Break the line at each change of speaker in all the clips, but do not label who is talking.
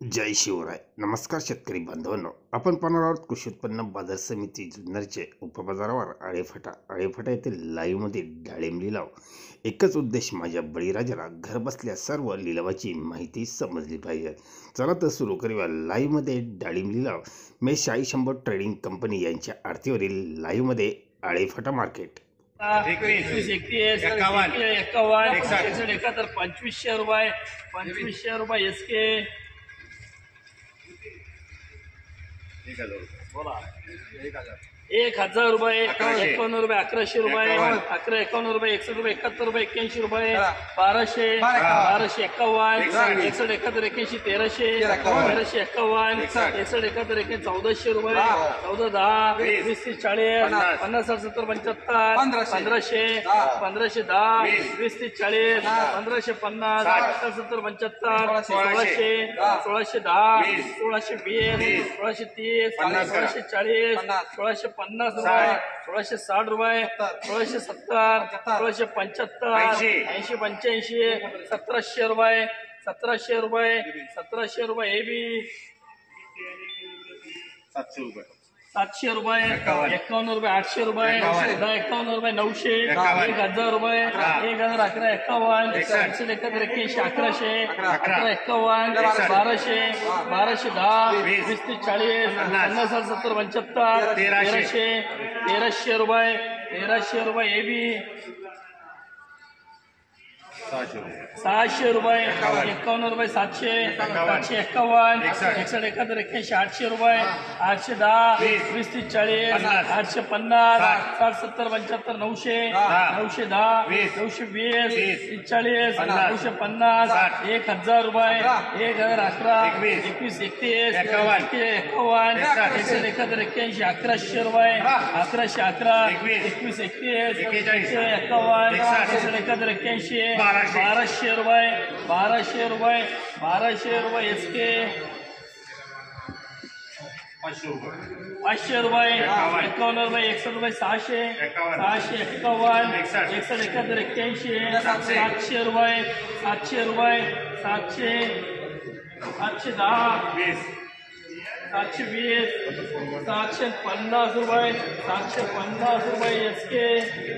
जय शिवराय. नमस्कार शेतकरी बांधवांनो, आपण पाहणार आहोत कृषी उत्पन्न बाजार समिती जुन्नरचे उपबाजारावर आळेफाटा येथे लाईव्हमध्ये डाळिंब लिलाव. एकच उद्देश, माझ्या बळीराजाला घर बसल्या सर्व लिलावाची माहिती समजली पाहिजे. चला तर सुरू करूया लाईव्हमध्ये डाळिंब लिलाव. मेष 100 ट्रेडिंग कंपनी यांच्या आरतीवरील लाईव्हमध्ये आळेफाटा मार्केट.
21, 31, 51, 61, 71, 2500 रुपये, 2500 रुपये एसके. बोला 1000 रुपये, 51 रुपये, 1100 रुपये, 11, 51 रुपये, 61 रुपये, 71 रुपये, 81 रुपये, 1200, 1251, 61, 71, 81, 1300, 1351, 61, 71, 81, 1400 रुपये, 14, 10, 20, 30, 40, 50, 60, 70, 75, 1500, 1510, 20, 30, 40, 1550, 60, 70, 75, 1600, 1610, 1620, 1630, 1640, 1650 रुपये, 1660 रुपये, 1670, 1675, 80, 85, 1700 रुपये, 1700 रुपये, 1700 रुपये एबी, 700 रुपये, 51 रुपये, 800 रुपये, 51 रुपये, 900, 1000 रुपये, 1000, 11, 51, 171, 81, 1100, 11, 51, 1200, 1210, 20, 30, 40, 50, 60, 70, 75, 1300, 1300 रुपये, 1300 रुपये एबी, 600 रुपये, 51 रुपये, 700, 751, 61, 71, 81, 800 रुपये, 810, 20, 30, 40, 850, 60, 70, 75, 900, 910, 920, 40, 950, 1000 रुपये, 1000, 11, 21, 31, 51, 61, 81, 1100 रुपये, 1100, 11, 21, 31, 51, 61, 81, 1200 रुपये, 1200 रुपये, 1200 रुपये एसके, 500 रुपये, 51 रुपये, 61 रुपये, 600, 651, 61, 71, 81, 700 रुपये, 700 रुपये, 700, 710, 720, 750 रुपये, 750 रुपये एसके,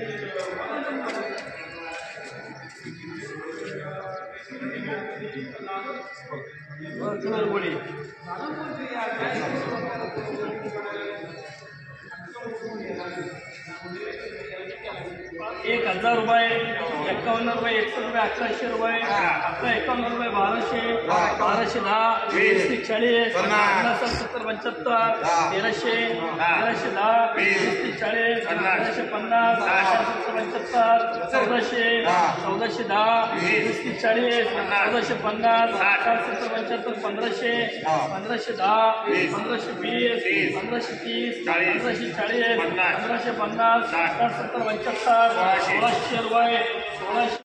बोली 1000 रुपये, 51 रुपये, 61 रुपये, 1100 रुपये, 51 रुपये, 1200, 1210, 20, 40, 50, 70, 75, 1300, 1310, 20, 40, 1350, 75, 1400, 1410, 20, 40, 1450, 70, 75, 1500, 1510, 1520, 1530, 1540, 1550, 70, 75, 1600 रुपये, 1600